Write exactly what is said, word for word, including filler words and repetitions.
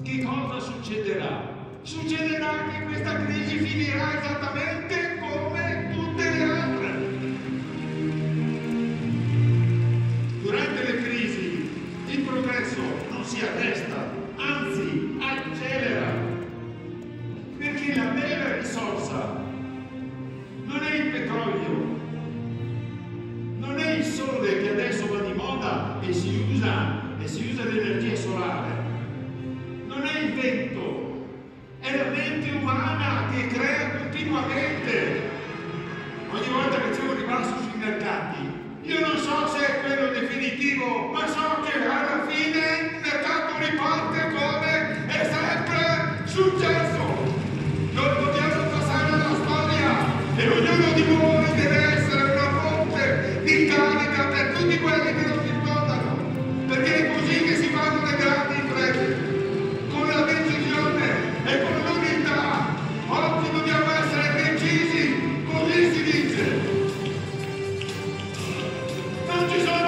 che cosa succederà? Succederà che questa crisi finirà esattamente come tutte le altre. Durante le crisi il progresso non si arresta, anzi accelera, perché la vera risorsa non è il petrolio, non è il sole che adesso va di moda e si usa, e si usa l'energia solare, non è il vento, è la mente umana che crea continuamente. Ogni volta che c'è un ribasso sui mercati, io non so se è quello definitivo, ma so che alla fine il mercato riparte come è sempre successo. Noi dobbiamo passare alla storia e ognuno di voi deve essere una fonte di carica per tutti quelli che lo circondano, perché è così che si fanno le grandi imprese, con la decisione e con l'unità. Oggi dobbiamo essere decisi, così si dice. Non ci sono